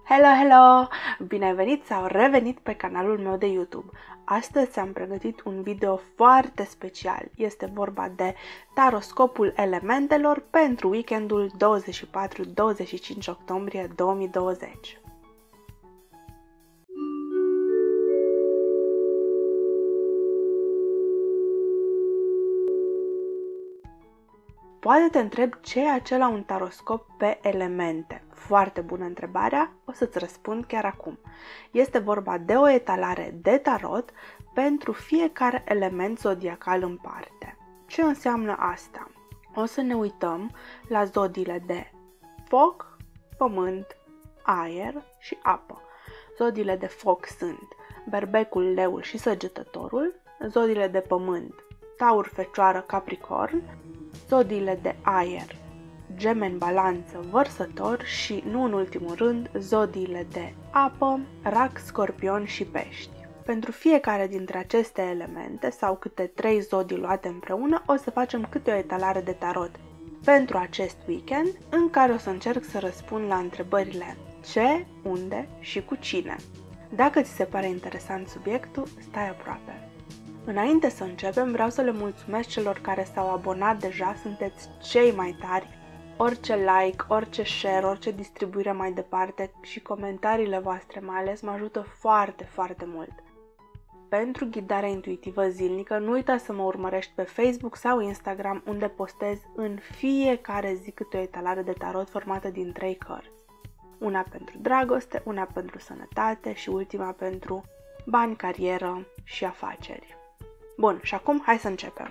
Hello, hello! Bine ai venit sau revenit pe canalul meu de YouTube. Astăzi am pregătit un video foarte special. Este vorba de taroscopul elementelor pentru weekendul 24-25 octombrie 2020. Poate te întreb ce e acela un taroscop pe elemente. Foarte bună întrebarea, o să-ți răspund chiar acum. Este vorba de o etalare de tarot pentru fiecare element zodiacal în parte. Ce înseamnă asta? O să ne uităm la zodiile de foc, pământ, aer și apă. Zodiile de foc sunt Berbecul, Leul și Săgetătorul, zodiile de pământ, Taur, Fecioară, Capricorn, zodiile de aer, Gemeni, Balanță, Vărsător și, nu în ultimul rând, zodiile de apă, Rac, Scorpion și Pești. Pentru fiecare dintre aceste elemente sau câte 3 zodii luate împreună, o să facem câte o etalare de tarot pentru acest weekend, în care o să încerc să răspund la întrebările ce, unde și cu cine. Dacă ți se pare interesant subiectul, stai aproape. Înainte să începem, vreau să le mulțumesc celor care s-au abonat deja, sunteți cei mai tari. Orice like, orice share, orice distribuire mai departe și comentariile voastre mai ales mă ajută foarte, foarte mult. Pentru ghidarea intuitivă zilnică, nu uita să mă urmărești pe Facebook sau Instagram, unde postez în fiecare zi câte o etalare de tarot formată din 3 cărți. Una pentru dragoste, una pentru sănătate și ultima pentru bani, carieră și afaceri. Bun, și acum hai să începem.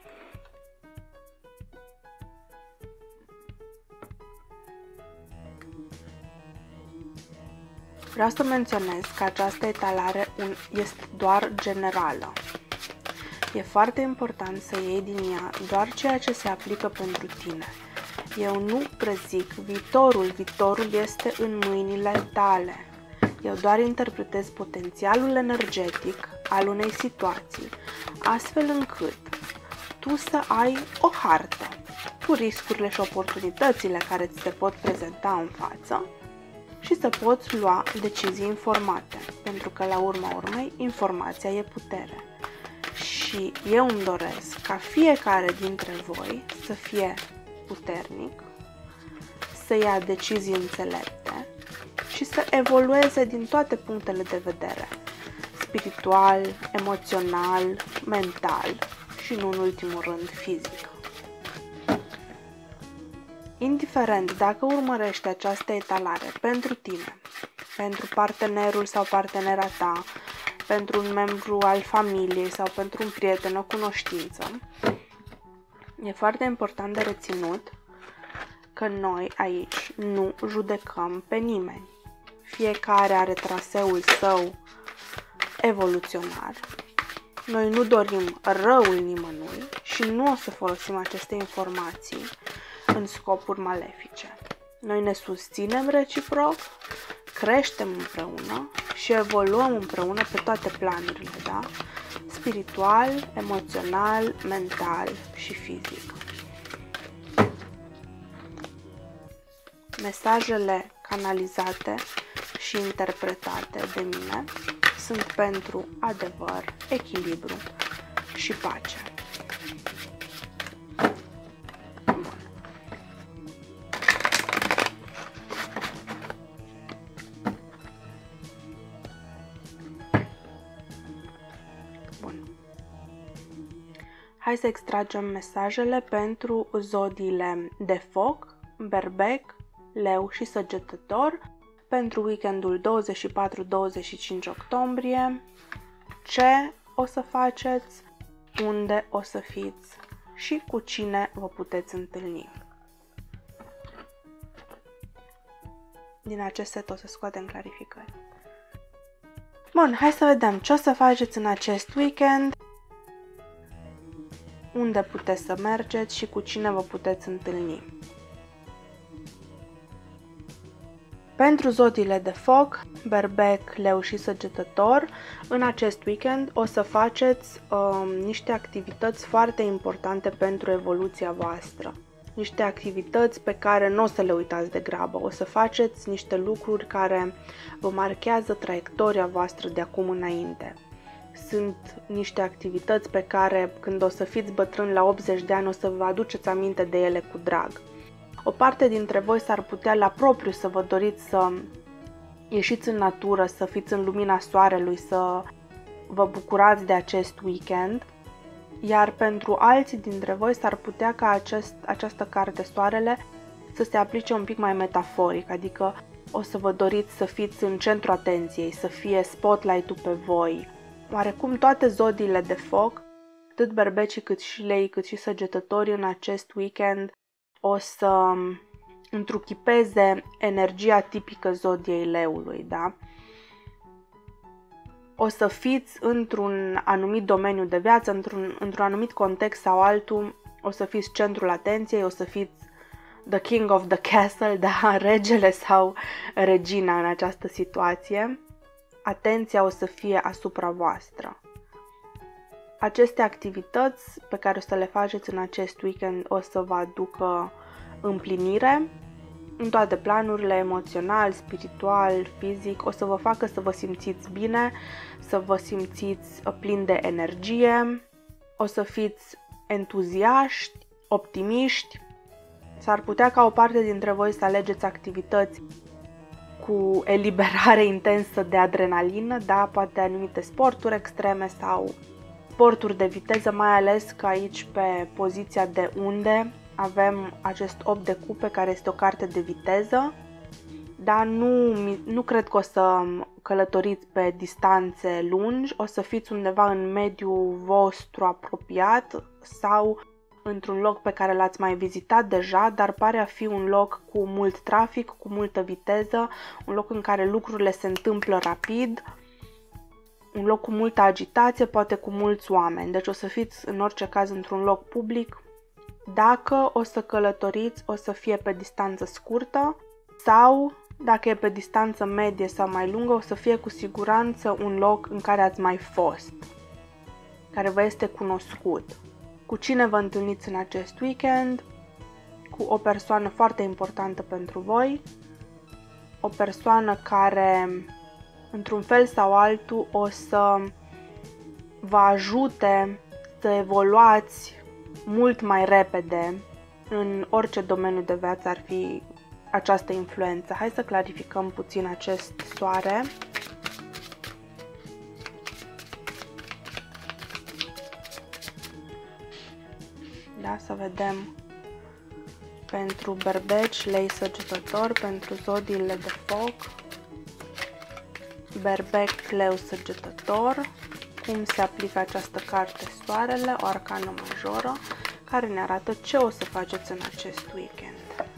Vreau să menționez că această etalare este doar generală. E foarte important să iei din ea doar ceea ce se aplică pentru tine. Eu nu prezic viitorul, viitorul este în mâinile tale. Eu doar interpretez potențialul energetic al unei situații, astfel încât tu să ai o hartă cu riscurile și oportunitățile care ți se pot prezenta în față și să poți lua decizii informate, pentru că la urma urmei informația e putere. Și eu îmi doresc ca fiecare dintre voi să fie puternic, să ia decizii înțelepte și să evolueze din toate punctele de vedere, spiritual, emoțional, mental și, nu în ultimul rând, fizic. Indiferent dacă urmărești această etalare pentru tine, pentru partenerul sau partenera ta, pentru un membru al familiei sau pentru un prieten, o cunoștință, e foarte important de reținut că noi aici nu judecăm pe nimeni. Fiecare are traseul său evoluționar. Noi nu dorim răul nimănui și nu o să folosim aceste informații în scopuri malefice. Noi ne susținem reciproc, creștem împreună și evoluăm împreună pe toate planurile, da? Spiritual, emoțional, mental și fizic. Mesajele canalizate și interpretate de mine sunt pentru adevăr, echilibru și pace. Bun. Bun. Hai să extragem mesajele pentru zodiile de foc, Berbec, Leu și Săgetător pentru weekendul 24-25 octombrie. Ce o să faceți, unde o să fiți și cu cine vă puteți întâlni. Din acest set o să scoatem clarificări. Bun, hai să vedem ce o să faceți în acest weekend, unde puteți să mergeți și cu cine vă puteți întâlni. Pentru zodiile de foc, Berbec, Leu și Săgetător, în acest weekend o să faceți niște activități foarte importante pentru evoluția voastră. niște activități pe care nu o să le uitați de grabă. O să faceți niște lucruri care vă marchează traiectoria voastră de acum înainte. Sunt niște activități pe care, când o să fiți bătrâni la 80 de ani, o să vă aduceți aminte de ele cu drag. O parte dintre voi s-ar putea la propriu să vă doriți să ieșiți în natură, să fiți în lumina soarelui, să vă bucurați de acest weekend, iar pentru alții dintre voi s-ar putea ca această carte Soarele să se aplice un pic mai metaforic, adică o să vă doriți să fiți în centrul atenției, să fie spotlight-ul pe voi. Oarecum toate zodiile de foc, atât berbecii cât și lei, cât și săgetătorii în acest weekend o să întruchipeze energia tipică zodiei leului, da? O să fiți într-un anumit domeniu de viață, într-un anumit context sau altul, o să fiți centrul atenției, o să fiți the king of the castle, da, regele sau regina în această situație. Atenția o să fie asupra voastră. Aceste activități pe care o să le faceți în acest weekend o să vă aducă împlinire în toate planurile, emoțional, spiritual, fizic, o să vă facă să vă simțiți bine, să vă simțiți plini de energie, o să fiți entuziaști, optimiști. S-ar putea ca o parte dintre voi să alegeți activități cu eliberare intensă de adrenalină, da, poate anumite sporturi extreme sau sporturi de viteză, mai ales că aici pe poziția de unde avem acest 8 de cupe care este o carte de viteză, dar nu cred că o să călătoriți pe distanțe lungi, o să fiți undeva în mediul vostru apropiat sau într-un loc pe care l-ați mai vizitat deja, dar pare a fi un loc cu mult trafic, cu multă viteză, un loc în care lucrurile se întâmplă rapid, un loc cu multă agitație, poate cu mulți oameni. Deci o să fiți în orice caz într-un loc public. Dacă o să călătoriți, o să fie pe distanță scurtă sau, dacă e pe distanță medie sau mai lungă, o să fie cu siguranță un loc în care ați mai fost, care vă este cunoscut. Cu cine vă întâlniți în acest weekend? Cu o persoană foarte importantă pentru voi, o persoană care, într-un fel sau altul, o să vă ajute să evoluați mult mai repede în orice domeniu de viață ar fi această influență. Hai să clarificăm puțin acest soare. Da, să vedem pentru berbeci, lei, săgetător, pentru zodiile de foc, berbec, leu, săgetător, cum se aplică această carte Soarele, o arcană majoră, care ne arată ce o să faceți în acest weekend.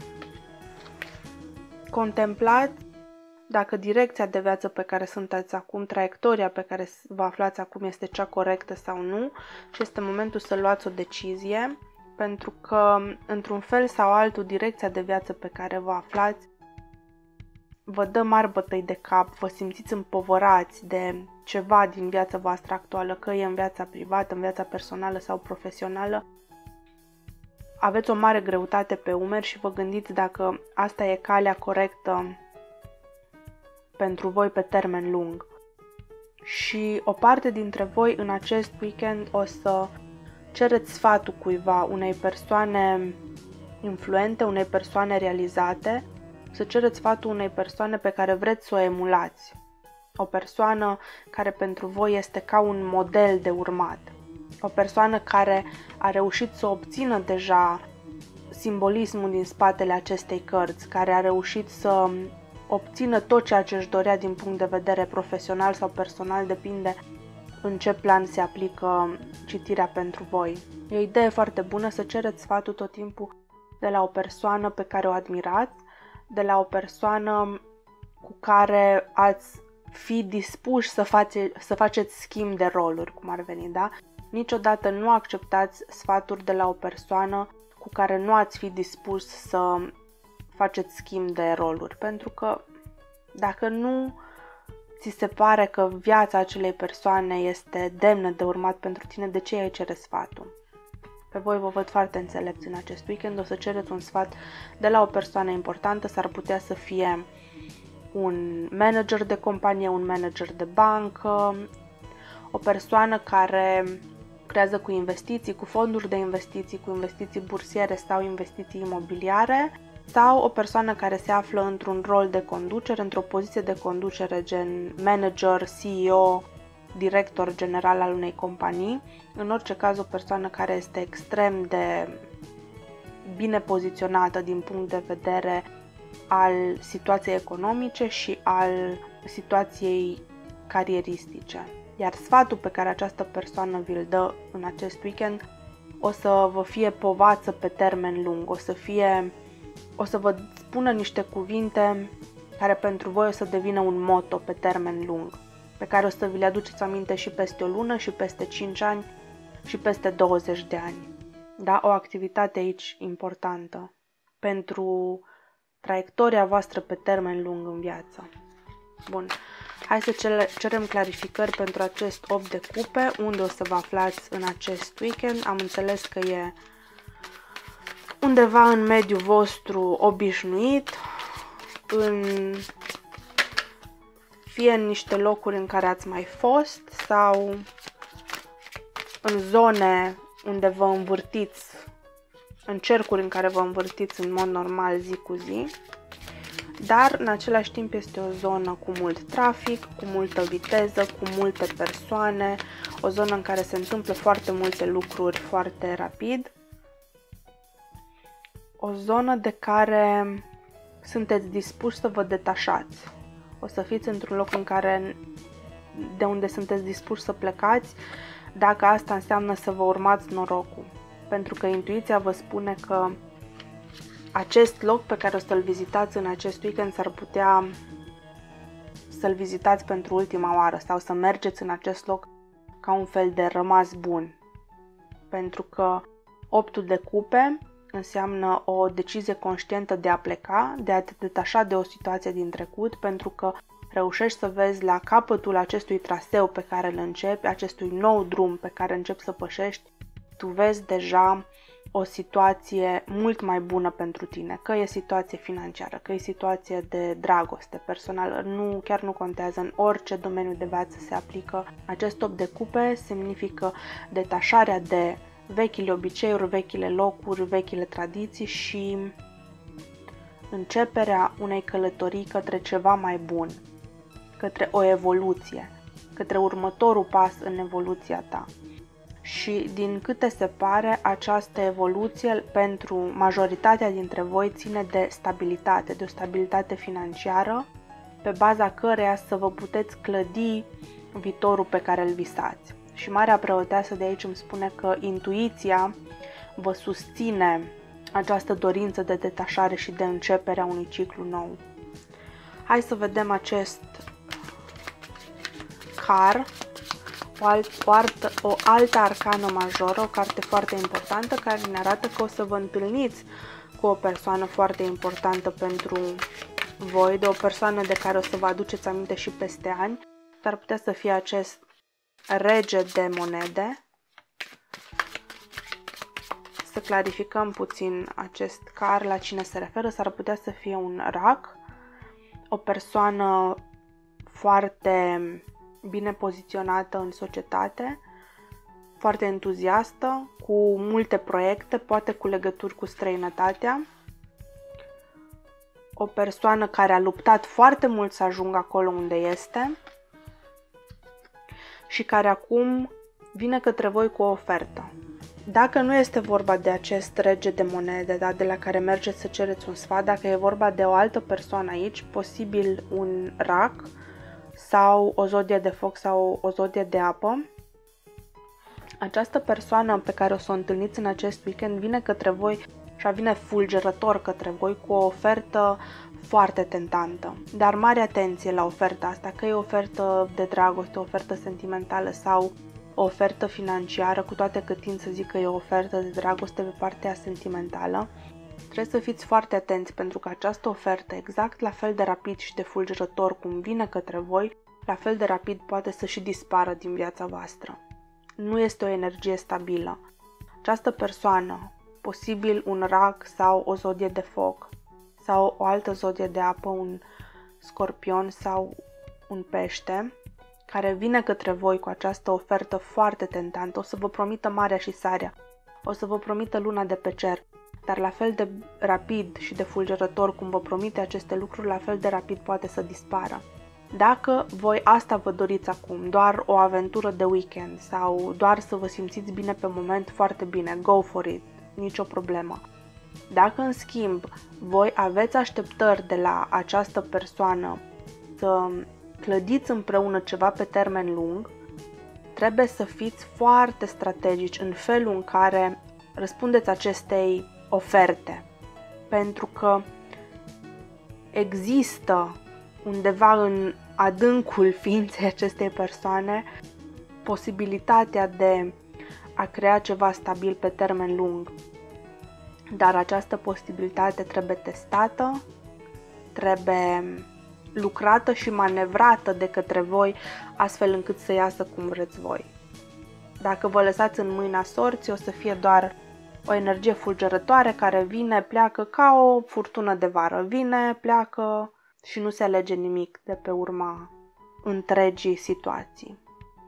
Contemplați dacă direcția de viață pe care sunteți acum, traiectoria pe care vă aflați acum este cea corectă sau nu și este momentul să luați o decizie, pentru că, într-un fel sau altul, direcția de viață pe care vă aflați vă dă mari bătăi de cap, vă simțiți împovărați de ceva din viața voastră actuală, că e în viața privată, în viața personală sau profesională. Aveți o mare greutate pe umeri și vă gândiți dacă asta e calea corectă pentru voi pe termen lung. Și o parte dintre voi în acest weekend o să cereți sfatul cuiva, unei persoane influente, unei persoane realizate, să cereți sfatul unei persoane pe care vreți să o emulați. O persoană care pentru voi este ca un model de urmat. O persoană care a reușit să obțină deja simbolismul din spatele acestei cărți, care a reușit să obțină tot ceea ce își dorea din punct de vedere profesional sau personal, depinde în ce plan se aplică citirea pentru voi. E o idee foarte bună să cereți sfatul tot timpul de la o persoană pe care o admirați, de la o persoană cu care ați fi dispuși să faceți schimb de roluri, cum ar veni, da? Niciodată nu acceptați sfaturi de la o persoană cu care nu ați fi dispuși să faceți schimb de roluri, pentru că dacă nu ți se pare că viața acelei persoane este demnă de urmat pentru tine, de ce ai cere sfatul? Pe voi vă văd foarte înțelepți în acest weekend, o să cereți un sfat de la o persoană importantă, s-ar putea să fie un manager de companie, un manager de bancă, o persoană care lucrează cu investiții, cu fonduri de investiții, cu investiții bursiere sau investiții imobiliare, sau o persoană care se află într-un rol de conducere, într-o poziție de conducere gen manager, CEO, director general al unei companii. În orice caz, o persoană care este extrem de bine poziționată din punct de vedere al situației economice și al situației carieristice. Iar sfatul pe care această persoană vi-l dă în acest weekend o să vă fie povață pe termen lung, o să vă spună niște cuvinte care pentru voi o să devină un motto pe termen lung, pe care o să vi le aduceți aminte și peste o lună, și peste 5 ani, și peste 20 de ani. Da? O activitate aici importantă pentru traiectoria voastră pe termen lung în viață. Bun. Hai să cerem clarificări pentru acest 8 de cupe, unde o să vă aflați în acest weekend. Am înțeles că e undeva în mediul vostru obișnuit, fie în niște locuri în care ați mai fost sau în zone unde vă învârtiți, în cercuri în care vă învârtiți în mod normal zi cu zi, dar în același timp este o zonă cu mult trafic, cu multă viteză, cu multe persoane, o zonă în care se întâmplă foarte multe lucruri foarte rapid, o zonă de care sunteți dispuși să vă detașați. O să fiți într-un loc de unde sunteți dispuși să plecați, dacă asta înseamnă să vă urmați norocul. Pentru că intuiția vă spune că acest loc pe care o să-l vizitați în acest weekend s-ar putea să-l vizitați pentru ultima oară sau să mergeți în acest loc ca un fel de rămas bun. Pentru că 8-ul de cupe înseamnă o decizie conștientă de a pleca, de a te detașa de o situație din trecut, pentru că reușești să vezi la capătul acestui traseu pe care îl începi, acestui nou drum pe care începi să pășești, tu vezi deja o situație mult mai bună pentru tine, că e situație financiară, că e situație de dragoste personală, chiar nu contează, în orice domeniu de viață se aplică. Acest 8 de cupe semnifică detașarea de vechile obiceiuri, vechile locuri, vechile tradiții și începerea unei călătorii către ceva mai bun, către o evoluție, către următorul pas în evoluția ta. Și din câte se pare, această evoluție pentru majoritatea dintre voi ține de stabilitate, de o stabilitate financiară, pe baza căreia să vă puteți clădi viitorul pe care îl visați. Și Marea Preoteasă de aici îmi spune că intuiția vă susține această dorință de detașare și de începere a unui ciclu nou. Hai să vedem acest car, o altă arcană majoră, o carte foarte importantă care ne arată că o să vă întâlniți cu o persoană foarte importantă pentru voi, de o persoană de care o să vă aduceți aminte și peste ani. S-ar putea să fie acest rege de monede. Să clarificăm puțin acest car, la cine se referă. S-ar putea să fie un rac, o persoană foarte bine poziționată în societate, foarte entuziastă, cu multe proiecte, poate cu legături cu străinătatea, o persoană care a luptat foarte mult să ajungă acolo unde este și care acum vine către voi cu o ofertă. Dacă nu este vorba de acest rege de monede, de la care mergeți să cereți un sfat, dacă e vorba de o altă persoană aici, posibil un rac sau o zodie de foc sau o zodie de apă, această persoană pe care o să o întâlniți în acest weekend vine către voi și vine fulgerător către voi cu o ofertă foarte tentantă. Dar mare atenție la oferta asta, că e o ofertă de dragoste, o ofertă sentimentală sau o ofertă financiară, cu toate că tind să zic că e o ofertă de dragoste pe partea sentimentală. Trebuie să fiți foarte atenți pentru că această ofertă, exact la fel de rapid și de fulgerător cum vine către voi, la fel de rapid poate să și dispară din viața voastră. Nu este o energie stabilă. această persoană, posibil un rac sau o zodie de foc sau o altă zodie de apă, un scorpion sau un pește, care vine către voi cu această ofertă foarte tentantă, o să vă promită marea și sarea, o să vă promită luna de pe cer, dar la fel de rapid și de fulgerător cum vă promite aceste lucruri, la fel de rapid poate să dispară. Dacă voi asta vă doriți acum, doar o aventură de weekend sau doar să vă simțiți bine pe moment, foarte bine, go for it, nicio problemă. Dacă în schimb voi aveți așteptări de la această persoană să clădiți împreună ceva pe termen lung, trebuie să fiți foarte strategici în felul în care răspundeți acestei oferte, pentru că există undeva în adâncul ființei acestei persoane posibilitatea de a crea ceva stabil pe termen lung. Dar această posibilitate trebuie testată, trebuie lucrată și manevrată de către voi, astfel încât să iasă cum vreți voi. Dacă vă lăsați în mâina sorții, o să fie doar o energie fulgerătoare care vine, pleacă ca o furtună de vară. Vine, pleacă și nu se alege nimic de pe urma întregii situații.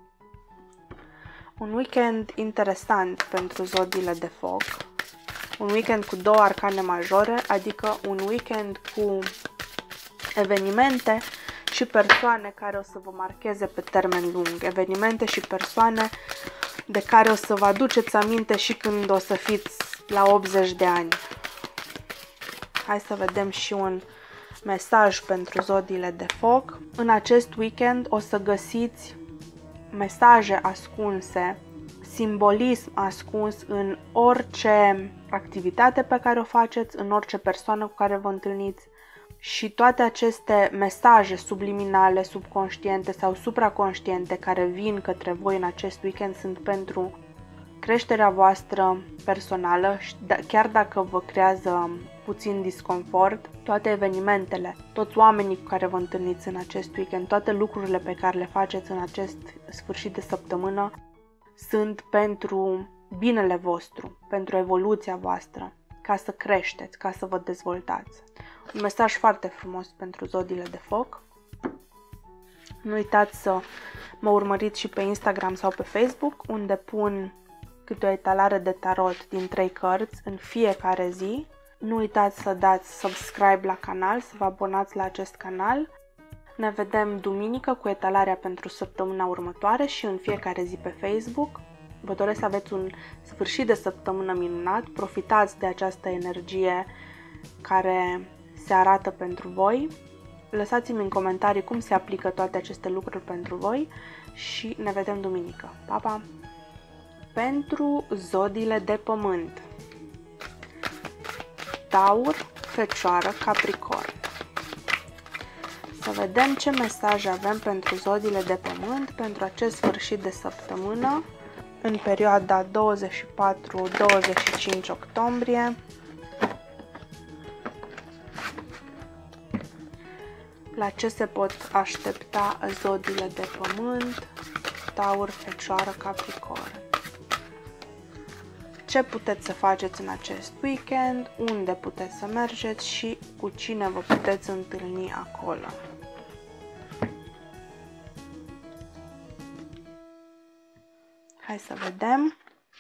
Un weekend interesant pentru zodiile de foc. Un weekend cu 2 arcane majore, adică un weekend cu evenimente și persoane care o să vă marcheze pe termen lung. Evenimente și persoane de care o să vă aduceți aminte și când o să fiți la 80 de ani. Hai să vedem și un mesaj pentru zodiile de foc. În acest weekend o să găsiți mesaje ascunse, simbolism ascuns în orice activitate pe care o faceți, în orice persoană cu care vă întâlniți, și toate aceste mesaje subliminale, subconștiente sau supraconștiente care vin către voi în acest weekend sunt pentru creșterea voastră personală, chiar dacă vă creează puțin disconfort. Toate evenimentele, toți oamenii cu care vă întâlniți în acest weekend, toate lucrurile pe care le faceți în acest sfârșit de săptămână sunt pentru binele vostru, pentru evoluția voastră, ca să creșteți, ca să vă dezvoltați. Un mesaj foarte frumos pentru zodiile de foc. Nu uitați să mă urmăriți și pe Instagram sau pe Facebook, unde pun câte o etalare de tarot din 3 cărți în fiecare zi. Nu uitați să dați subscribe la canal, să vă abonați la acest canal. Ne vedem duminică cu etalarea pentru săptămâna următoare și în fiecare zi pe Facebook. Vă doresc să aveți un sfârșit de săptămână minunat. Profitați de această energie care se arată pentru voi. Lăsați-mi în comentarii cum se aplică toate aceste lucruri pentru voi și ne vedem duminică. Pa, pa! Pentru zodiile de pământ: Taur, Fecioară, Capricorn. Să vedem ce mesaje avem pentru zodiile de pământ pentru acest sfârșit de săptămână, în perioada 24-25 octombrie. La ce se pot aștepta zodiile de pământ, Taur, Fecioară, Capricorn? Ce puteți să faceți în acest weekend, unde puteți să mergeți și cu cine vă puteți întâlni acolo. Hai să vedem.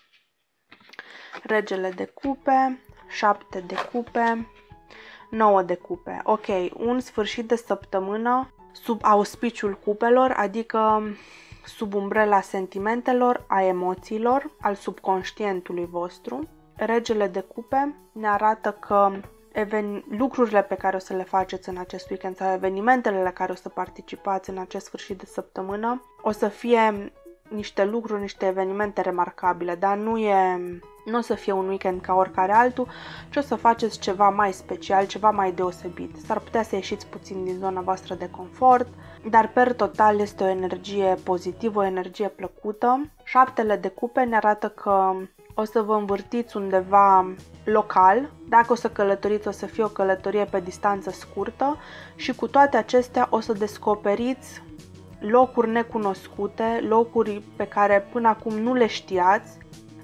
Regele de cupe, 7 de cupe, 9 de cupe. Ok, un sfârșit de săptămână sub auspiciul cupelor, adică sub umbrela sentimentelor, a emoțiilor, al subconștientului vostru. Regele de cupe ne arată că lucrurile pe care o să le faceți în acest weekend sau evenimentele la care o să participați în acest sfârșit de săptămână o să fie niște lucruri, niște evenimente remarcabile, dar nu o să fie un weekend ca oricare altul, ci o să faceți ceva mai special, ceva mai deosebit. S-ar putea să ieșiți puțin din zona voastră de confort, dar per total este o energie pozitivă, o energie plăcută. 7 de cupe ne arată că o să vă învârtiți undeva local. Dacă o să călătoriți, o să fie o călătorie pe distanță scurtă și cu toate acestea o să descoperiți locuri necunoscute, locuri pe care până acum nu le știați,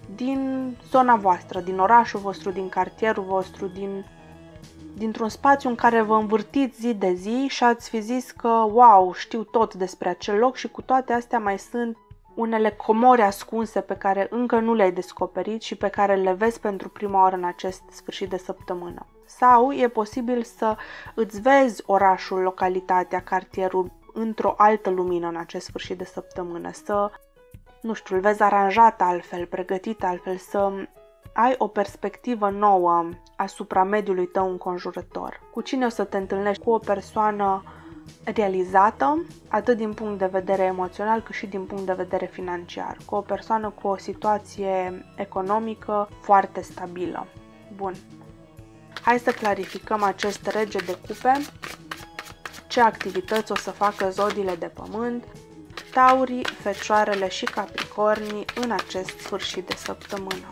din zona voastră, din orașul vostru, din cartierul vostru, dintr-un spațiu în care vă învârtiți zi de zi și ați fi zis că, wow, știu tot despre acel loc și cu toate astea mai sunt unele comori ascunse pe care încă nu le-ai descoperit și pe care le vezi pentru prima oară în acest sfârșit de săptămână. Sau e posibil să îți vezi orașul, localitatea, cartierul într-o altă lumină în acest sfârșit de săptămână, să, nu știu, îl vezi aranjat altfel, pregătit altfel, să ai o perspectivă nouă asupra mediului tău înconjurător. Cu cine o să te întâlnești? Cu o persoană realizată, atât din punct de vedere emoțional, cât și din punct de vedere financiar. Cu o persoană cu o situație economică foarte stabilă. Bun. Hai să clarificăm acest rege de cupe. Ce activități o să facă zodiile de pământ, Taurii, Fecioarele și Capricornii în acest sfârșit de săptămână.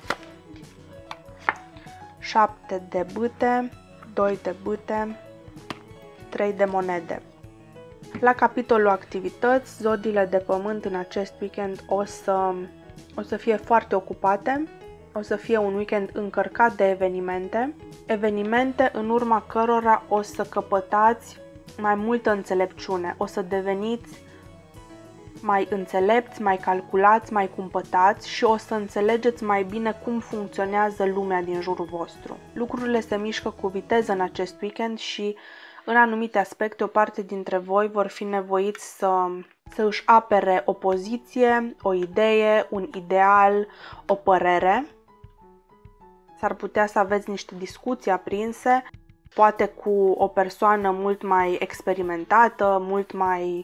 7 de bâte, 2 de bâte, 3 de monede. La capitolul activități, zodiile de pământ în acest weekend o să fie foarte ocupate, o să fie un weekend încărcat de evenimente în urma cărora o să căpătați mai multă înțelepciune, o să deveniți mai înțelepți, mai calculați, mai cumpătați și o să înțelegeți mai bine cum funcționează lumea din jurul vostru. Lucrurile se mișcă cu viteză în acest weekend și în anumite aspecte o parte dintre voi vor fi nevoiți să își apere o poziție, o idee, un ideal, o părere. S-ar putea să aveți niște discuții aprinse, poate cu o persoană mult mai experimentată, mult mai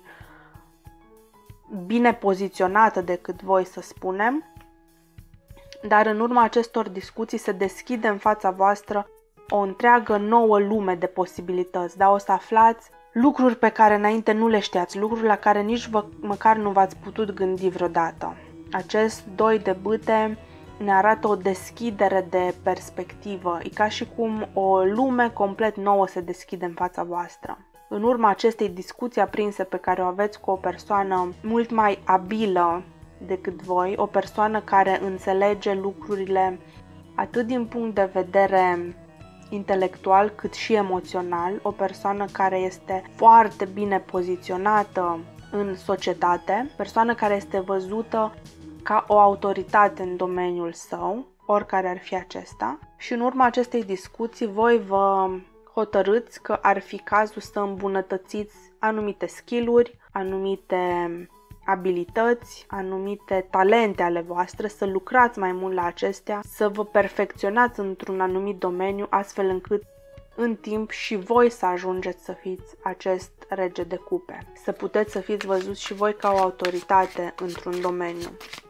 bine poziționată decât voi, să spunem, dar în urma acestor discuții se deschide în fața voastră o întreagă nouă lume de posibilități, da? O să aflați lucruri pe care înainte nu le știați, lucruri la care nici măcar nu v-ați putut gândi vreodată. Acest 2 de bâte ne arată o deschidere de perspectivă, e ca și cum o lume complet nouă se deschide în fața voastră. În urma acestei discuții aprinse pe care o aveți cu o persoană mult mai abilă decât voi, o persoană care înțelege lucrurile atât din punct de vedere intelectual cât și emoțional, o persoană care este foarte bine poziționată în societate, persoană care este văzută ca o autoritate în domeniul său, oricare ar fi acesta, și în urma acestei discuții voi vă hotărâți că ar fi cazul să îmbunătățiți anumite skill-uri, anumite abilități, anumite talente ale voastre, să lucrați mai mult la acestea, să vă perfecționați într-un anumit domeniu, astfel încât în timp și voi să ajungeți să fiți acest rege de cupe. Să puteți să fiți văzuți și voi ca o autoritate într-un domeniu.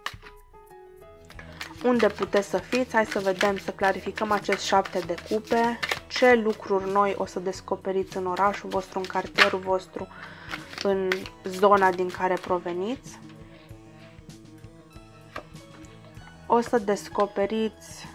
Unde puteți să fiți? Hai să vedem, să clarificăm acest 7 de cupe. Ce lucruri noi o să descoperiți în orașul vostru, în cartierul vostru, în zona din care proveniți. O să descoperiți,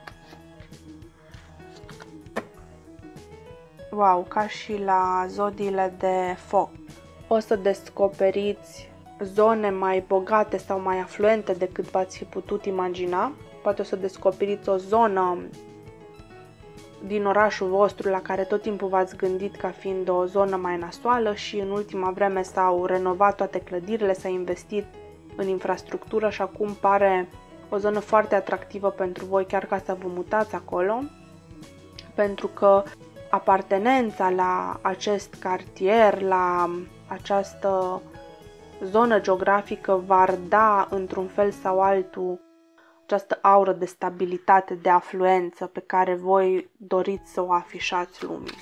wow, ca și la zodiile de foc, o să descoperiți zone mai bogate sau mai afluente decât v-ați fi putut imagina. Poate o să descoperiți o zonă din orașul vostru la care tot timpul v-ați gândit ca fiind o zonă mai nasoală și în ultima vreme s-au renovat toate clădirile, s-a investit în infrastructură și acum pare o zonă foarte atractivă pentru voi, chiar ca să vă mutați acolo, pentru că apartenența la acest cartier, la această zonă geografică v-ar da într-un fel sau altul această aură de stabilitate, de afluență pe care voi doriți să o afișați lumii.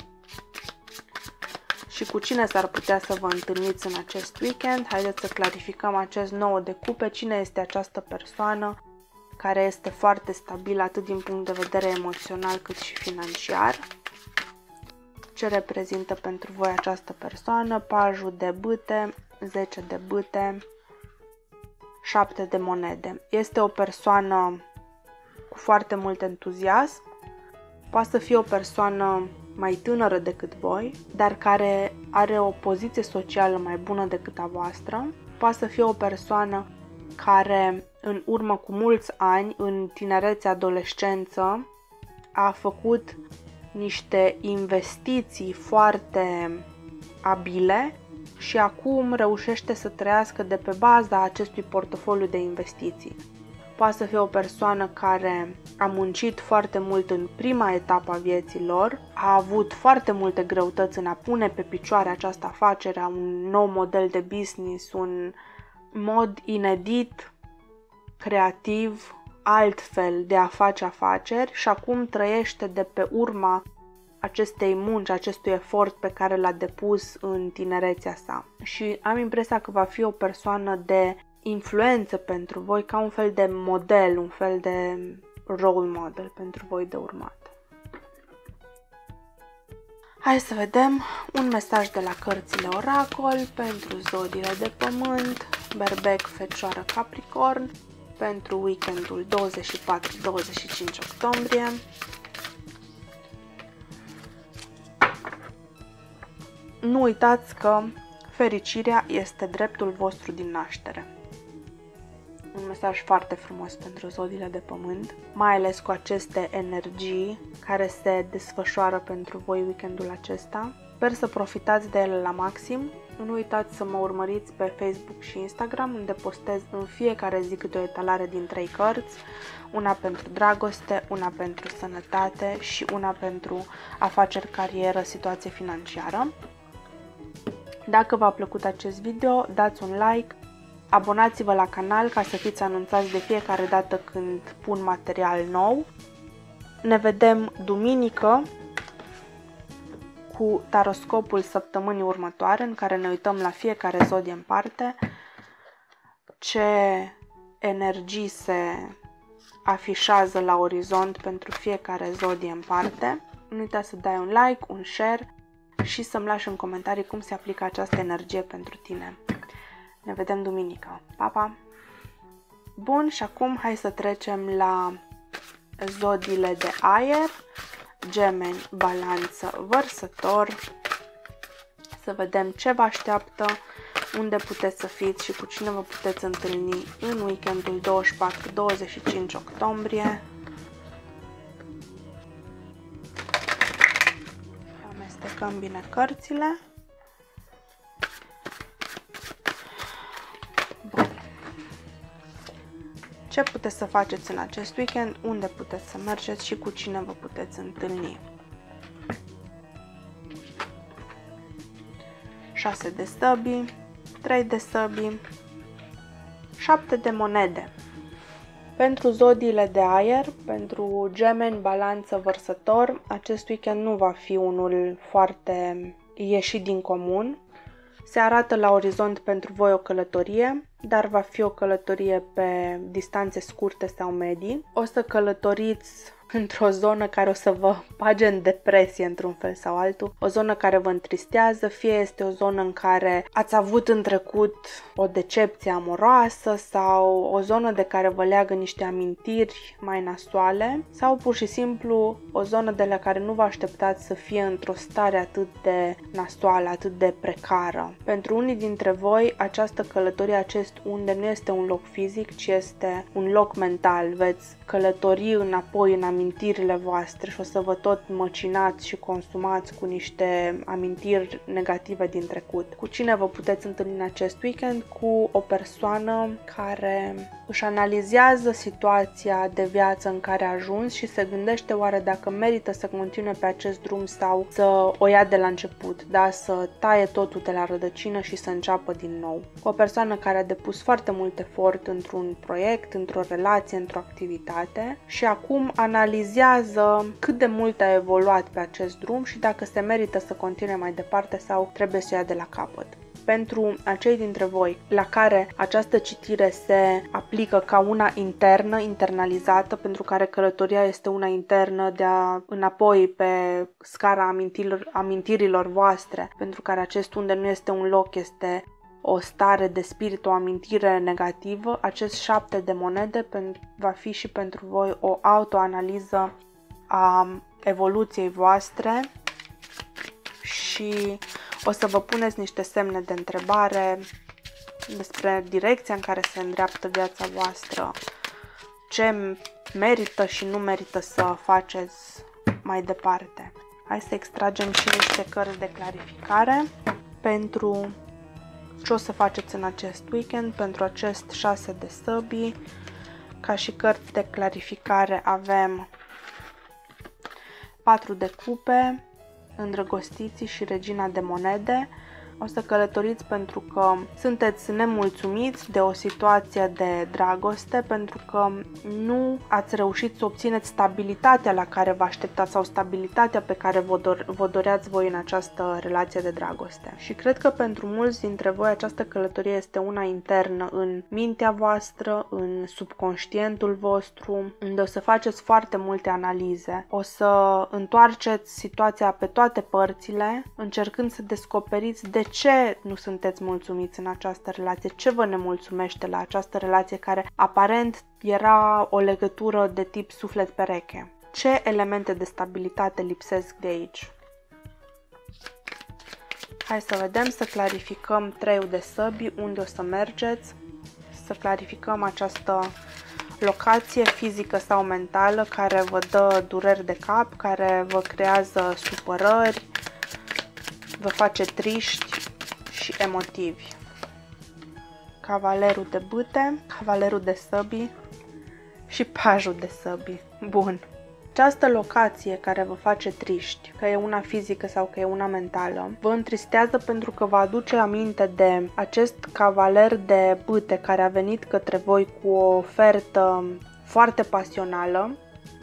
Și cu cine s-ar putea să vă întâlniți în acest weekend? Haideți să clarificăm acest 9 de cupe. Cine este această persoană care este foarte stabilă atât din punct de vedere emoțional cât și financiar? Ce reprezintă pentru voi această persoană? Pajul de bâte, 10 de bâte, 7 de monede. Este o persoană cu foarte mult entuziasm, poate să fie o persoană mai tânără decât voi, dar care are o poziție socială mai bună decât a voastră, poate să fie o persoană care în urmă cu mulți ani, în tinerețe, adolescență, a făcut niște investiții foarte abile și acum reușește să trăiască de pe baza acestui portofoliu de investiții. Poate să fie o persoană care a muncit foarte mult în prima etapă a vieții lor, a avut foarte multe greutăți în a pune pe picioare această afacere, un nou model de business, un mod inedit, creativ, altfel de a face afaceri și acum trăiește de pe urma acestei munci, acestui efort pe care l-a depus în tinerețea sa. Și am impresia că va fi o persoană de influență pentru voi, ca un fel de model, un fel de role model pentru voi de urmat. Hai să vedem un mesaj de la cărțile Oracol pentru zodiile de pământ, Berbec, Fecioară, Capricorn, pentru weekendul 24-25 octombrie. Nu uitați că fericirea este dreptul vostru din naștere. Un mesaj foarte frumos pentru zodiile de pământ, mai ales cu aceste energii care se desfășoară pentru voi weekendul acesta. Sper să profitați de ele la maxim. Nu uitați să mă urmăriți pe Facebook și Instagram, unde postez în fiecare zi câte o etalare din 3 cărți, una pentru dragoste, una pentru sănătate și una pentru afaceri, carieră, situație financiară. Dacă v-a plăcut acest video, dați un like, abonați-vă la canal ca să fiți anunțați de fiecare dată când pun material nou. Ne vedem duminică cu taroscopul săptămânii următoare, în care ne uităm la fiecare zodie în parte, ce energii se afișează la orizont pentru fiecare zodie în parte. Nu uita să dai un like, un share și să-mi lași în comentarii cum se aplică această energie pentru tine. Ne vedem duminică. Pa, pa! Bun, și acum hai să trecem la zodiile de aer, Gemeni, Balanță, Vărsător, să vedem ce vă așteaptă, unde puteți să fiți și cu cine vă puteți întâlni în weekendul 24-25 octombrie. Amestecăm bine cărțile. Bun. Ce puteți să faceți în acest weekend, unde puteți să mergeți și cu cine vă puteți întâlni. 6 de săbii, 3 de săbii, 7 de monede. Pentru zodiile de aer, pentru Gemeni, Balanță, Vărsător, acest weekend nu va fi unul foarte ieșit din comun. Se arată la orizont pentru voi o călătorie, dar va fi o călătorie pe distanțe scurte sau medii. O să călătoriți într-o zonă care o să vă bage în depresie într-un fel sau altul, o zonă care vă întristează, fie este o zonă în care ați avut în trecut o decepție amoroasă sau o zonă de care vă leagă niște amintiri mai nasoale sau pur și simplu o zonă de la care nu vă așteptați să fie într-o stare atât de nasoală, atât de precară. Pentru unii dintre voi, această călătorie, acest unde nu este un loc fizic, ci este un loc mental. Veți călători înapoi în amintirile voastre și o să vă tot măcinați și consumați cu niște amintiri negative din trecut. Cu cine vă puteți întâlni în acest weekend? Cu o persoană care își analizează situația de viață în care a ajuns și se gândește oare dacă merită să continue pe acest drum sau să o ia de la început, da? Să taie totul de la rădăcină și să înceapă din nou. O persoană care a depus foarte mult efort într-un proiect, într-o relație, într-o activitate și acum analizează cât de mult a evoluat pe acest drum și dacă se merită să continue mai departe sau trebuie să o ia de la capăt. Pentru acei dintre voi la care această citire se aplică ca una internă, internalizată, pentru care călătoria este una internă de înapoi pe scara amintirilor voastre, pentru care acest unde nu este un loc, este o stare de spirit, o amintire negativă, acest 7 de monede va fi și pentru voi o autoanaliză a evoluției voastre și o să vă puneți niște semne de întrebare despre direcția în care se îndreaptă viața voastră, ce merită și nu merită să faceți mai departe. Hai să extragem și niște cărți de clarificare pentru ce o să faceți în acest weekend, pentru acest 6 de săbii. Ca și cărți de clarificare avem 4 de cupe, îndrăgostiții și regina de monede. O să călătoriți pentru că sunteți nemulțumiți de o situație de dragoste, pentru că nu ați reușit să obțineți stabilitatea la care vă așteptați sau stabilitatea pe care vă doreați voi în această relație de dragoste. Și cred că pentru mulți dintre voi această călătorie este una internă în mintea voastră, în subconștientul vostru, unde o să faceți foarte multe analize. O să întoarceți situația pe toate părțile, încercând să descoperiți de ce nu sunteți mulțumiți în această relație, ce vă nemulțumește la această relație care aparent era o legătură de tip suflet-pereche. Ce elemente de stabilitate lipsesc de aici? Hai să vedem, să clarificăm 3 de săbii, unde o să mergeți, să clarificăm această locație fizică sau mentală care vă dă dureri de cap, care vă creează supărări, vă face triști și emotivi. Cavalerul de bâte, cavalerul de săbii și pajul de săbii. Bun. Această locație care vă face triști, că e una fizică sau că e una mentală, vă întristează pentru că vă aduce aminte de acest cavaler de bâte care a venit către voi cu o ofertă foarte pasională.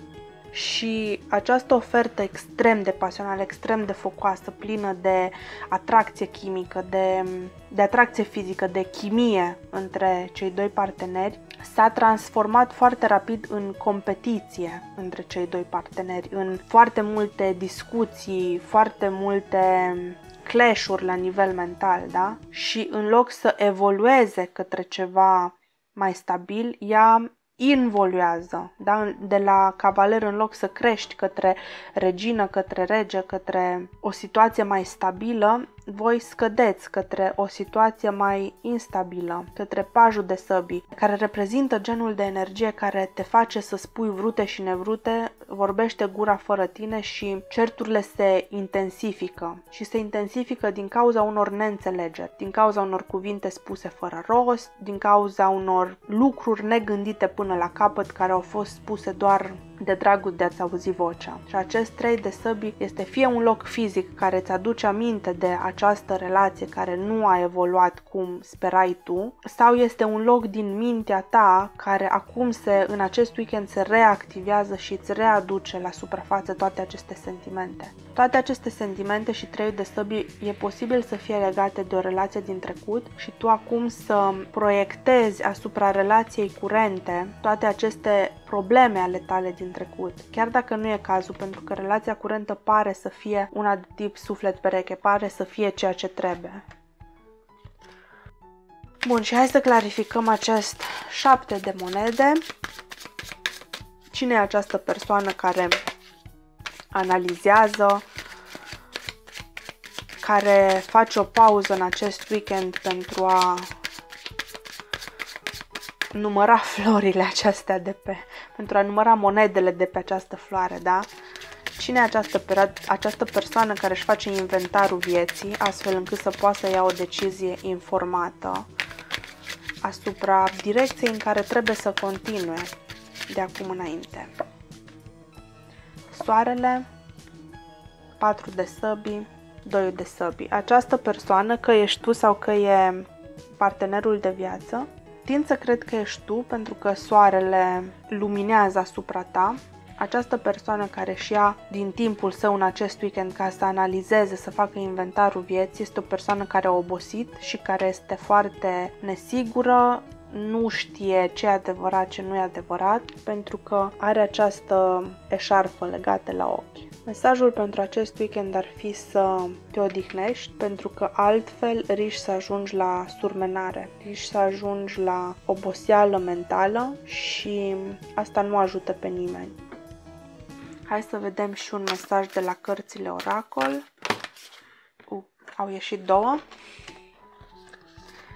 Și această ofertă extrem de pasională, extrem de focoasă, plină de atracție chimică, de atracție fizică, de chimie între cei doi parteneri, s-a transformat foarte rapid în competiție între cei doi parteneri, în foarte multe discuții, foarte multe clash-uri la nivel mental, da? Și în loc să evolueze către ceva mai stabil, ea involuează, da? De la cavaler, în loc să crești către regină, către rege, către o situație mai stabilă, voi scădeți către o situație mai instabilă, către pajul de săbii, care reprezintă genul de energie care te face să spui vrute și nevrute, vorbește gura fără tine și certurile se intensifică. Și se intensifică din cauza unor neînțelegeri, din cauza unor cuvinte spuse fără rost, din cauza unor lucruri negândite până la capăt, care au fost spuse doar de dragul de a-ți auzi vocea. Și acest 3 de săbii este fie un loc fizic care îți aduce aminte de această relație care nu a evoluat cum sperai tu, sau este un loc din mintea ta care acum în acest weekend se reactivează și îți readuce la suprafață toate aceste sentimente. Toate aceste sentimente și 3 de săbii e posibil să fie legate de o relație din trecut și tu acum să proiectezi asupra relației curente toate aceste probleme ale tale din trecut. Chiar dacă nu e cazul, pentru că relația curentă pare să fie una de tip suflet-pereche, pare să fie ceea ce trebuie. Bun, și hai să clarificăm acest 7 de monede. Cine e această persoană care analizează, care face o pauză în acest weekend pentru a număra florile acestea pentru a număra monedele de pe această floare, da? Cine e această persoană care își face inventarul vieții, astfel încât să poată să ia o decizie informată asupra direcției în care trebuie să continue de acum înainte? Soarele, 4 de săbii, 2 de săbii. Această persoană, că ești tu sau că e partenerul de viață, tind să cred că ești tu, pentru că soarele luminează asupra ta. Această persoană care își ia din timpul său în acest weekend ca să analizeze, să facă inventarul vieții, este o persoană care a obosit și care este foarte nesigură, nu știe ce e adevărat, ce nu e adevărat, pentru că are această eșarfă legată la ochi. Mesajul pentru acest weekend ar fi să te odihnești, pentru că altfel riști să ajungi la surmenare, riști să ajungi la oboseală mentală și asta nu ajută pe nimeni. Hai să vedem și un mesaj de la cărțile Oracol. Au ieșit 2.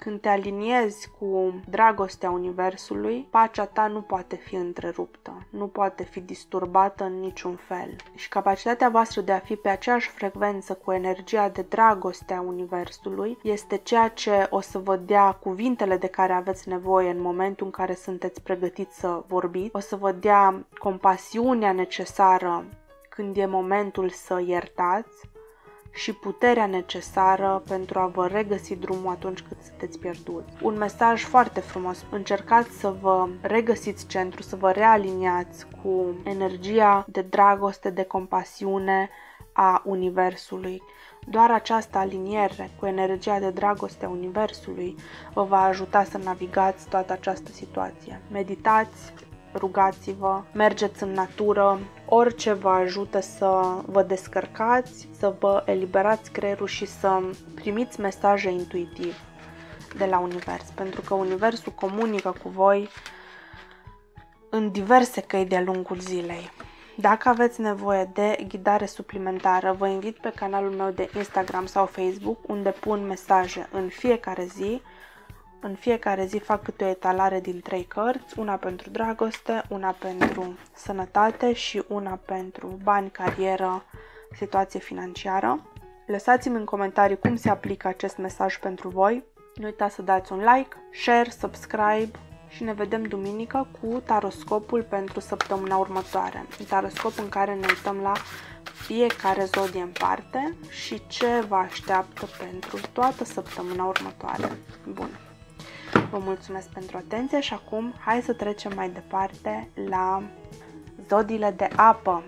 Când te aliniezi cu dragostea universului, pacea ta nu poate fi întreruptă, nu poate fi disturbată în niciun fel. Și capacitatea voastră de a fi pe aceeași frecvență cu energia de dragoste a universului este ceea ce o să vă dea cuvintele de care aveți nevoie în momentul în care sunteți pregătiți să vorbiți, o să vă dea compasiunea necesară când e momentul să iertați și puterea necesară pentru a vă regăsi drumul atunci când sunteți pierduți. Un mesaj foarte frumos. Încercați să vă regăsiți centru, să vă realiniați cu energia de dragoste, de compasiune a Universului. Doar această aliniere cu energia de dragoste a Universului vă va ajuta să navigați toată această situație. Meditați, rugați-vă, mergeți în natură, orice vă ajută să vă descărcați, să vă eliberați creierul și să primiți mesaje intuitiv de la univers, pentru că universul comunică cu voi în diverse căi de-a lungul zilei. Dacă aveți nevoie de ghidare suplimentară, vă invit pe canalul meu de Instagram sau Facebook, unde pun mesaje în fiecare zi. În fiecare zi fac câte o etalare din 3 cărți, una pentru dragoste, una pentru sănătate și una pentru bani, carieră, situație financiară. Lăsați-mi în comentarii cum se aplică acest mesaj pentru voi. Nu uitați să dați un like, share, subscribe și ne vedem duminică cu taroscopul pentru săptămâna următoare. Un taroscop în care ne uităm la fiecare zodie în parte și ce vă așteaptă pentru toată săptămâna următoare. Bun! Vă mulțumesc pentru atenție și acum hai să trecem mai departe la zodiile de apă.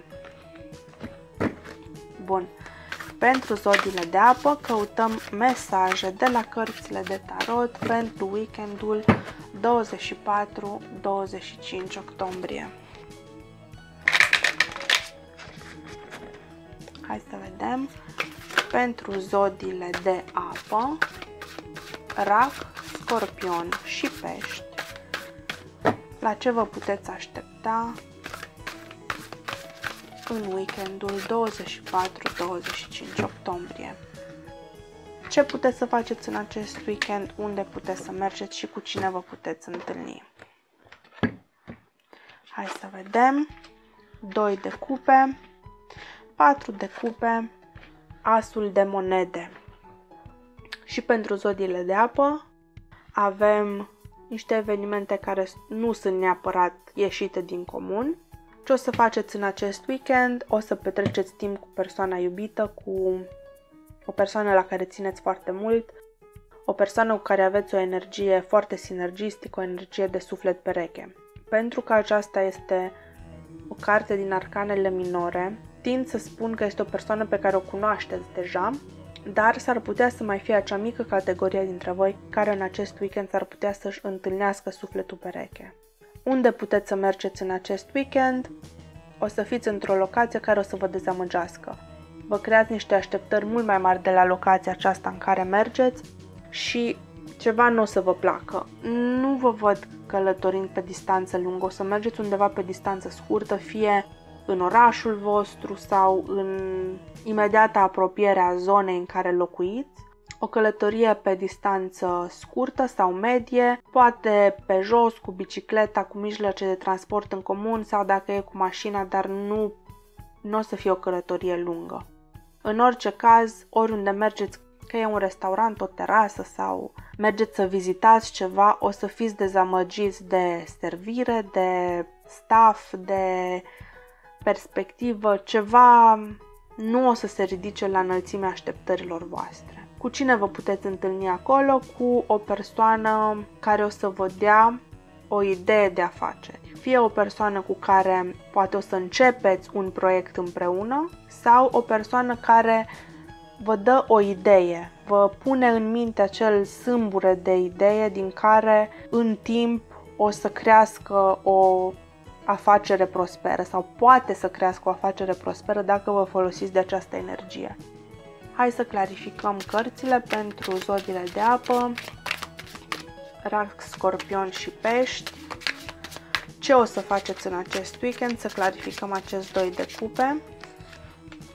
Bun. Pentru zodiile de apă căutăm mesaje de la cărțile de tarot pentru weekendul 24-25 octombrie. Hai să vedem. Pentru zodiile de apă, Rac, Scorpion și Pești, la ce vă puteți aștepta în weekendul 24-25 octombrie. Ce puteți să faceți în acest weekend, unde puteți să mergeți și cu cine vă puteți întâlni. Hai să vedem. 2 de cupe, 4 de cupe, Asul de monede. Și pentru zodiile de apă avem niște evenimente care nu sunt neapărat ieșite din comun. Ce o să faceți în acest weekend? O să petreceți timp cu persoana iubită, cu o persoană la care țineți foarte mult, o persoană cu care aveți o energie foarte sinergistică, o energie de suflet pereche. Pentru că aceasta este o carte din arcanele minore, tind să spun că este o persoană pe care o cunoașteți deja, dar s-ar putea să mai fie acea mică categorie dintre voi care în acest weekend s-ar putea să-și întâlnească sufletul pereche. Unde puteți să mergeți în acest weekend? O să fiți într-o locație care o să vă dezamăgească. Vă creați niște așteptări mult mai mari de la locația aceasta în care mergeți și ceva nu o să vă placă. Nu vă văd călătorind pe distanță lungă, o să mergeți undeva pe distanță scurtă, fie în orașul vostru sau în imediata apropiere a zonei în care locuiți. O călătorie pe distanță scurtă sau medie, poate pe jos, cu bicicleta, cu mijloace de transport în comun sau dacă e cu mașina, dar nu o să fie o călătorie lungă. În orice caz, oriunde mergeți, că e un restaurant, o terasă sau mergeți să vizitați ceva, o să fiți dezamăgiți de servire, de staff, de perspectivă, ceva nu o să se ridice la înălțimea așteptărilor voastre. Cu cine vă puteți întâlni acolo? Cu o persoană care o să vă dea o idee de afaceri. Fie o persoană cu care poate o să începeți un proiect împreună sau o persoană care vă dă o idee, vă pune în minte acel sâmbure de idee din care în timp o să crească o afacere prosperă sau poate să crească o afacere prosperă dacă vă folosiți de această energie. Hai să clarificăm cărțile pentru zodiile de apă, Rac, Scorpion și Pești. Ce o să faceți în acest weekend? Să clarificăm acest 2 de cupe,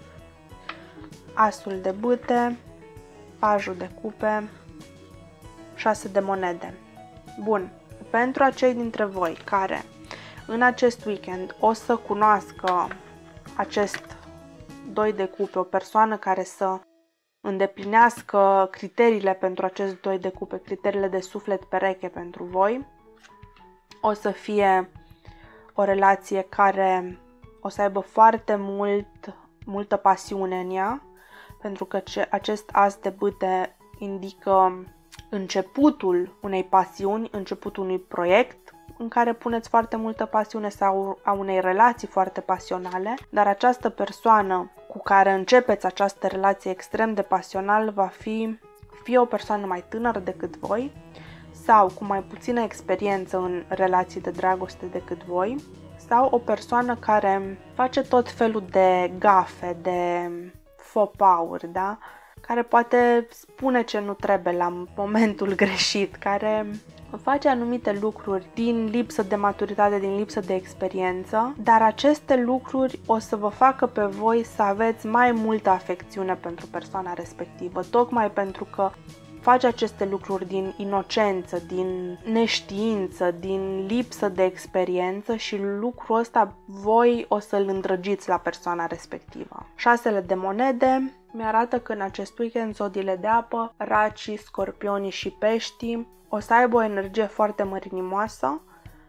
Asul de bâte, Pajul de cupe 6 de monede. Bun, pentru acei dintre voi care în acest weekend o să cunoască acest 2 de cupe, o persoană care să îndeplinească criteriile pentru acest 2 de cupe, criteriile de suflet pereche pentru voi, o să fie o relație care o să aibă foarte multă pasiune în ea, pentru că acest as de bâte indică începutul unei pasiuni, începutul unui proiect în care puneți foarte multă pasiune sau a unei relații foarte pasionale, dar această persoană cu care începeți această relație extrem de pasională va fi fie o persoană mai tânără decât voi sau cu mai puțină experiență în relații de dragoste decât voi, sau o persoană care face tot felul de gafe, de faux pas-uri, da? Care poate spune ce nu trebuie la momentul greșit, care face anumite lucruri din lipsă de maturitate, din lipsă de experiență, dar aceste lucruri o să vă facă pe voi să aveți mai multă afecțiune pentru persoana respectivă, tocmai pentru că face aceste lucruri din inocență, din neștiință, din lipsă de experiență și lucrul ăsta voi o să-l îndrăgiți la persoana respectivă. 6 de monede mi-arată că în acest weekend zodiile de apă, racii, scorpionii și peștii o să aibă o energie foarte mărinimoasă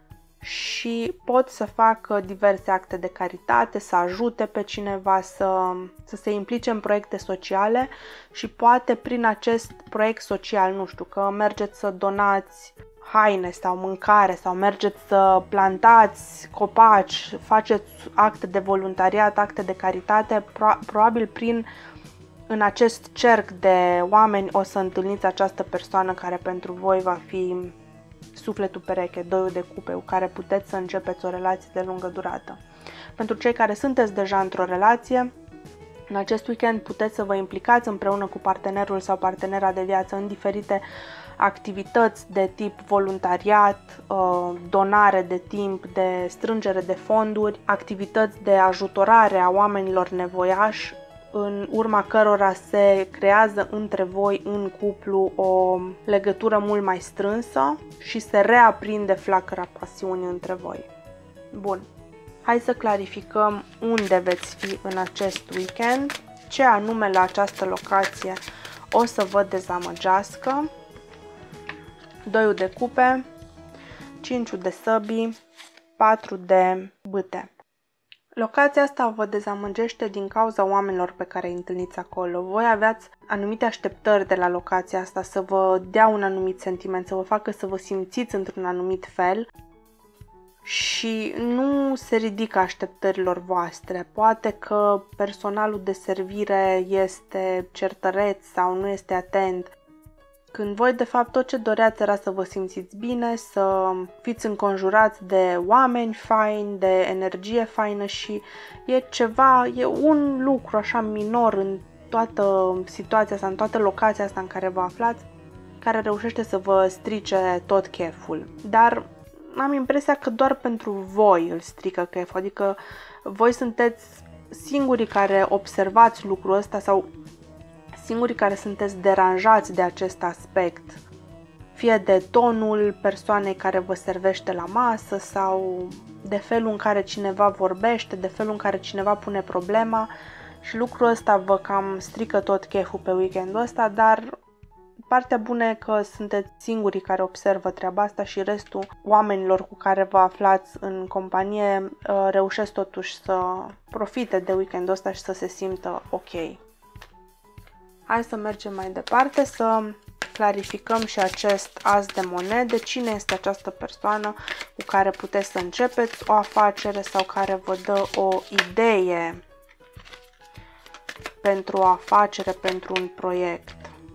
și pot să facă diverse acte de caritate, să ajute pe cineva, să se implice în proiecte sociale și poate prin acest proiect social, nu știu, că mergeți să donați haine sau mâncare sau mergeți să plantați copaci, faceți acte de voluntariat, acte de caritate, probabil în acest cerc de oameni o să întâlniți această persoană care pentru voi va fi sufletul pereche, 2 de cupe, cu care puteți să începeți o relație de lungă durată. Pentru cei care sunteți deja într-o relație, în acest weekend puteți să vă implicați împreună cu partenerul sau partenera de viață în diferite activități de tip voluntariat, donare de timp, de strângere de fonduri, activități de ajutorare a oamenilor nevoiași, în urma cărora se creează între voi în cuplu o legătură mult mai strânsă și se reaprinde flacăra pasiunii între voi. Bun, hai să clarificăm unde veți fi în acest weekend, ce anume la această locație o să vă dezamăgească. 2 de cupe, 5 de săbii, 4 de bâte. Locația asta vă dezamăgește din cauza oamenilor pe care îi întâlniți acolo. Voi aveați anumite așteptări de la locația asta să vă dea un anumit sentiment, să vă facă să vă simțiți într-un anumit fel și nu se ridică așteptărilor voastre. Poate că personalul de servire este certăreț sau nu este atent, când voi de fapt tot ce doreați era să vă simțiți bine, să fiți înconjurați de oameni faini, de energie faină și e un lucru așa minor în toată situația asta, în toată locația asta în care vă aflați, care reușește să vă strice tot cheful. Dar am impresia că doar pentru voi îl strică cheful, adică voi sunteți singurii care observați lucrul ăsta sau singurii care sunteți deranjați de acest aspect, fie de tonul persoanei care vă servește la masă sau de felul în care cineva vorbește, de felul în care cineva pune problema și lucrul ăsta vă cam strică tot cheful pe weekendul ăsta, dar partea bună e că sunteți singurii care observă treaba asta și restul oamenilor cu care vă aflați în companie reușesc totuși să profite de weekendul ăsta și să se simtă ok. Hai să mergem mai departe, să clarificăm și acest as de monede. Cine este această persoană cu care puteți să începeți o afacere sau care vă dă o idee pentru o afacere, pentru un proiect?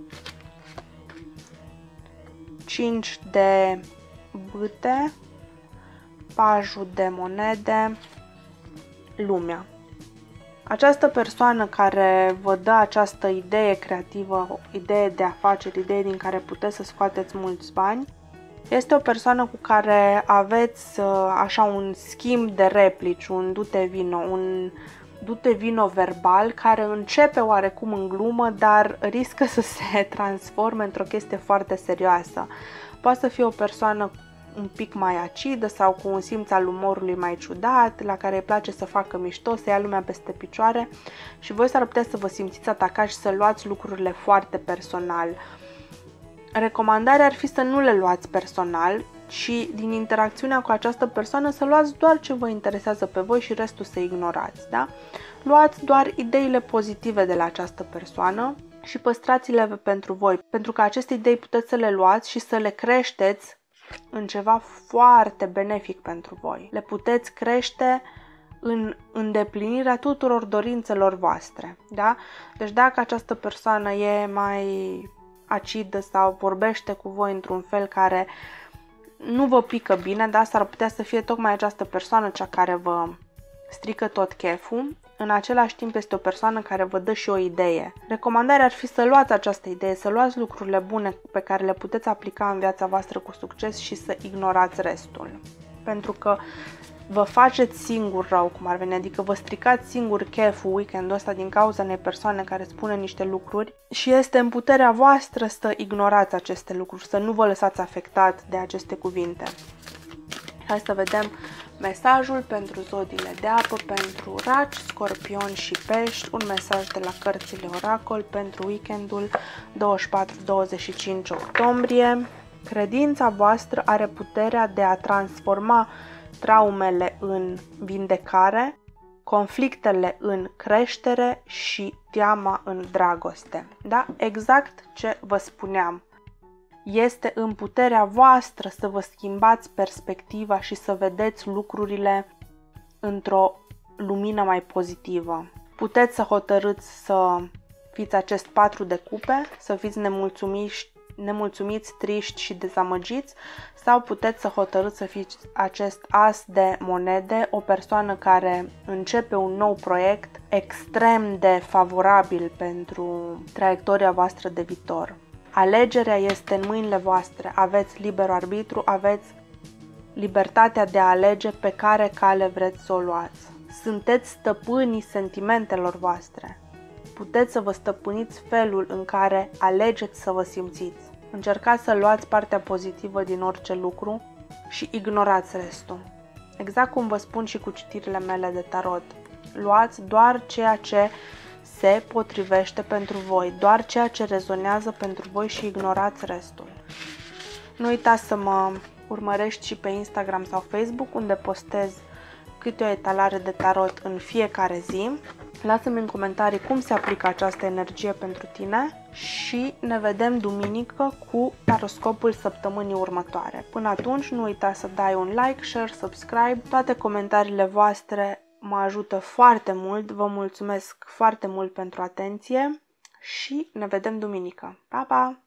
5 de bâte, pajul de monede, lumea. Această persoană care vă dă această idee creativă, o idee de afaceri, idee din care puteți să scoateți mulți bani, este o persoană cu care aveți așa un schimb de replici, un du-te vino, un du-te vino verbal care începe oarecum în glumă, dar riscă să se transforme într-o chestie foarte serioasă. Poate să fie o persoană un pic mai acidă sau cu un simț al umorului mai ciudat, la care îi place să facă mișto, să ia lumea peste picioare și voi s-ar putea să vă simțiți atacați și să luați lucrurile foarte personal. Recomandarea ar fi să nu le luați personal, ci din interacțiunea cu această persoană să luați doar ce vă interesează pe voi și restul să ignorați, da? Luați doar ideile pozitive de la această persoană și păstrați-le pentru voi, pentru că aceste idei puteți să le luați și să le creșteți în ceva foarte benefic pentru voi. Le puteți crește în îndeplinirea tuturor dorințelor voastre, da? Deci dacă această persoană e mai acidă sau vorbește cu voi într-un fel care nu vă pică bine, da? S-ar putea să fie tocmai această persoană cea care vă strică tot cheful. În același timp este o persoană care vă dă și o idee. Recomandarea ar fi să luați această idee, să luați lucrurile bune pe care le puteți aplica în viața voastră cu succes și să ignorați restul. Pentru că vă faceți singur rău, cum ar veni, adică vă stricați singur cheful weekendul ăsta din cauza unei persoane care spune niște lucruri și este în puterea voastră să ignorați aceste lucruri, să nu vă lăsați afectat de aceste cuvinte. Hai să vedem mesajul pentru zodiile de apă, pentru Raci, Scorpion și Pești, un mesaj de la cărțile Oracol pentru weekendul 24-25 octombrie. Credința voastră are puterea de a transforma traumele în vindecare, conflictele în creștere și teama în dragoste. Da? Exact ce vă spuneam. Este în puterea voastră să vă schimbați perspectiva și să vedeți lucrurile într-o lumină mai pozitivă. Puteți să hotărâți să fiți acest 4 de cupe, să fiți nemulțumiți, triști și dezamăgiți, sau puteți să hotărâți să fiți acest as de monede, o persoană care începe un nou proiect extrem de favorabil pentru traiectoria voastră de viitor. Alegerea este în mâinile voastre, aveți liber arbitru, aveți libertatea de a alege pe care cale vreți să o luați. Sunteți stăpânii sentimentelor voastre. Puteți să vă stăpâniți felul în care alegeți să vă simțiți. Încercați să luați partea pozitivă din orice lucru și ignorați restul. Exact cum vă spun și cu citirile mele de tarot. Luați doar ceea ce se potrivește pentru voi, doar ceea ce rezonează pentru voi și ignorați restul. Nu uitați să mă urmărești și pe Instagram sau Facebook, unde postez câte o etalare de tarot în fiecare zi. Lasă-mi în comentarii cum se aplică această energie pentru tine și ne vedem duminică cu taroscopul săptămânii următoare. Până atunci, nu uita să dai un like, share, subscribe. Toate comentariile voastre mă ajută foarte mult. Vă mulțumesc foarte mult pentru atenție și ne vedem duminică. Pa, pa!